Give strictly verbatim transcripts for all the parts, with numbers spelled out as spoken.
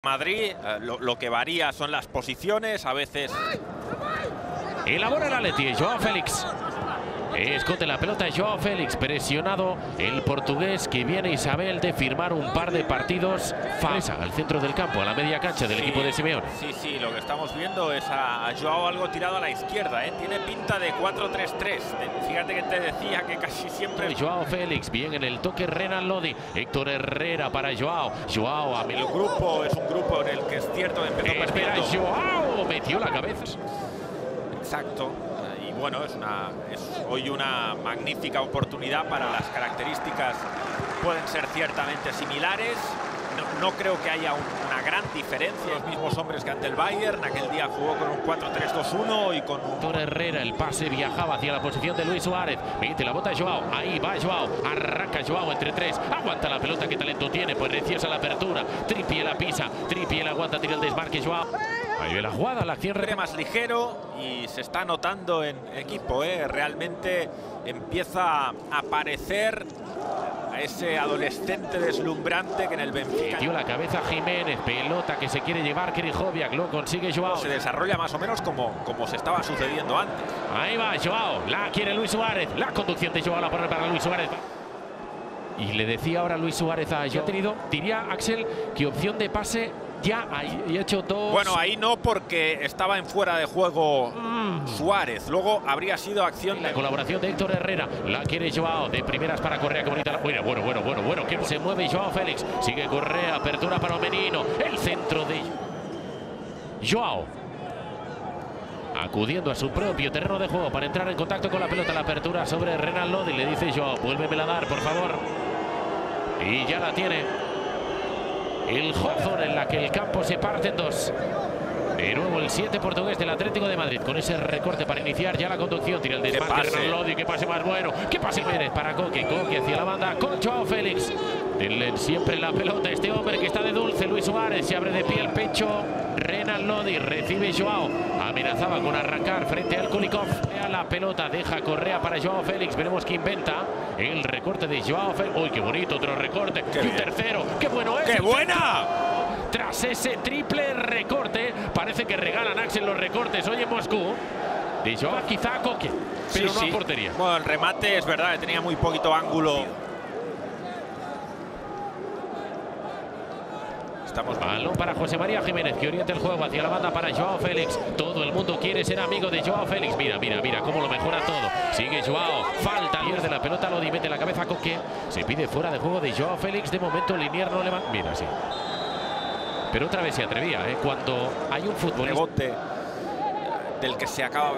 Madrid, eh, lo, lo que varía son las posiciones, a veces... Elabora el Atleti, Joao Félix. Escote la pelota Joao Félix, presionado el portugués, que viene Isabel de firmar un par de partidos. Falsa al centro del campo, a la media cancha del sí, equipo de Simeone. Sí, sí, lo que estamos viendo es a Joao algo tirado a la izquierda, ¿eh? Tiene pinta de cuatro tres tres. Fíjate que te decía que casi siempre... Joao Félix, bien en el toque Renan Lodi. Héctor Herrera para Joao. Joao a El grupo es un grupo en el que es cierto que empezó Espera, perdiendo. Joao metió la cabeza. Exacto. Bueno, es, una, es hoy una magnífica oportunidad. Para las características pueden ser ciertamente similares. No, no creo que haya un, una gran diferencia. Los mismos hombres que ante el Bayern. Aquel día jugó con un cuatro tres dos uno y con un... Héctor Herrera, el pase viajaba hacia la posición de Luis Suárez. Mete la bota Joao, ahí va Joao. Arranca Joao entre tres. Aguanta la pelota, qué talento tiene. Pues reciesa la apertura. Trippier la pisa. Trippier aguanta, tira el desmarque Joao. Ahí ve la jugada, la acción más ligero y se está notando en equipo, ¿eh? Realmente empieza a aparecer a ese adolescente deslumbrante que en el Benfica... Dio la cabeza Jiménez, pelota que se quiere llevar Krijoviak, lo consigue Joao. Se desarrolla más o menos como, como se estaba sucediendo antes. Ahí va Joao, la quiere Luis Suárez, la conducción de Joao la pone para Luis Suárez. Y le decía ahora Luis Suárez a Joao, ha tenido, diría Axel, que opción de pase ya ha hecho dos. Bueno, ahí no, porque estaba en fuera de juego mm. Suárez. Luego habría sido acción. La de... colaboración de Héctor Herrera. La quiere Joao. De primeras para Correa. Qué bonita la... Bueno, bueno, bueno, bueno, bueno. Que se mueve Joao Félix. Sigue Correa. Apertura para Menino. El centro de Joao. Acudiendo a su propio terreno de juego para entrar en contacto con la pelota. La apertura sobre Renan Lodi. Le dice Joao, vuélvemela a dar, por favor. Y ya la tiene. El Hawthorn, en la que el campo se parte en dos. De nuevo el siete portugués del Atlético de Madrid, con ese recorte para iniciar ya la conducción. Tira el desmarque Renan Lodi, que pase más bueno. Que pase Pérez para Coque. Coque hacia la banda con Joao Félix. Denle siempre la pelota este hombre que está de dulce. Luis Suárez se abre de pie el pecho. Renan Lodi recibe Joao. Amenazaba con arrancar frente al Kulikov. La pelota deja Correa para Joao Félix. Veremos qué inventa. El recorte de Joao Félix. ¡Uy, qué bonito! Otro recorte. Qué y un bien. tercero. ¡Qué bueno es! ¡Qué buena! Tras ese triple recorte, parece que regalan Axel los recortes hoy en Moscú. De Joao quizá a Coque, pero sí, no sí. a portería. Bueno, el remate es verdad que tenía muy poquito ángulo. Estamos... Balón para José María Jiménez, que orienta el juego hacia la banda para Joao Félix. Todo el mundo quiere ser amigo de Joao Félix. Mira, mira, mira cómo lo mejora todo. Sigue Joao, falta, pierde la pelota, Lodi mete la cabeza a Coque. Se pide fuera de juego de Joao Félix. De momento Linier no le va. Mira, sí. Pero otra vez se atrevía, ¿eh? Cuando hay un futbolista... Rebote del que se acaba...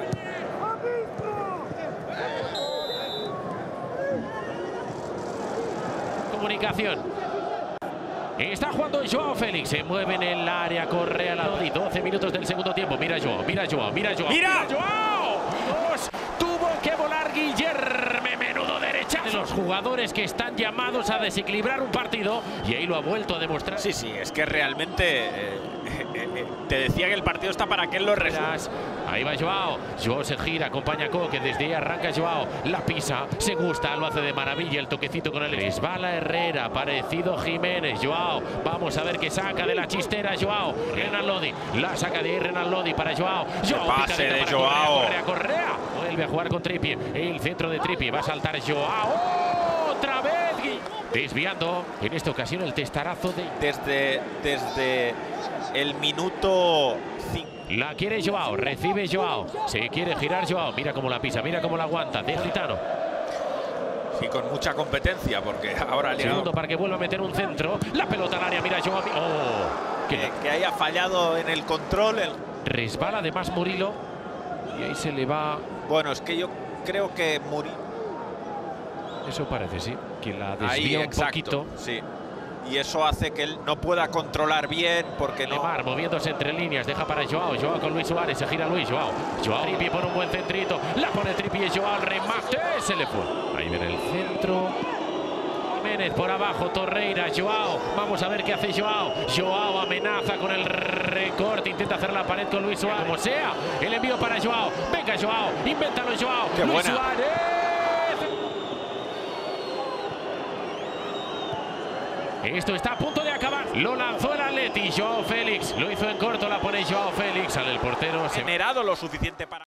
Comunicación. Está jugando Joao Félix. Se mueve en el área, Correa, la Lodi. doce minutos del segundo tiempo. Mira Joao, mira Joao, mira Joao. ¡Mira! ¡Mira Joao! Dos. Tuvo que volar Guillermo. Menudo derechazo. De los jugadores que están llamados a desequilibrar un partido. Y ahí lo ha vuelto a demostrar. Sí, sí, es que realmente... Eh, eh, eh, te decía que el partido está para que él lo resuelva. Ahí va Joao. Joao se gira, acompaña a Coque. Desde ahí arranca Joao. La pisa, se gusta, lo hace de maravilla. El toquecito con el resbala Herrera. Parecido Jiménez. Joao. Vamos a ver qué saca de la chistera Joao. Renan Lodi. La saca de ahí Renan Lodi para Joao. Joao. Pase de Joao. Correa, Correa, Correa. Vuelve a jugar con Trippier. El centro de Trippier. Va a saltar Joao. Otra vez. Desviando. En esta ocasión el testarazo de... Desde, desde el minuto cinco. La quiere Joao, recibe Joao, se quiere girar Joao, mira cómo la pisa, mira cómo la aguanta, de Gitano. Sí, con mucha competencia, porque ahora le Segundo para que vuelva a meter un centro, la pelota al área, mira Joao. Oh, que, que, que haya fallado en el control. El... Resbala además Murilo y ahí se le va. Bueno, es que yo creo que Murilo. Eso parece, sí, que la desvía ahí, un exacto, poquito. Sí. Y eso hace que él no pueda controlar bien porque no... Lemar moviéndose entre líneas, deja para Joao, Joao con Luis Suárez, se gira Luis, Joao, Joao, Trippier pone un buen centrito, la pone Trippier, Joao, el remate, se le fue. Ahí viene el centro, Jiménez por abajo, Torreira, Joao, vamos a ver qué hace Joao, Joao amenaza con el recorte, intenta hacer la pared con Luis Suárez, como sea, el envío para Joao, venga Joao, invéntalo Joao, qué Luis buena. Suárez. Esto está a punto de acabar. Lo lanzó el Atleti, Joao Félix. Lo hizo en corto, la pone Joao Félix. Sale el portero. Generado lo suficiente para...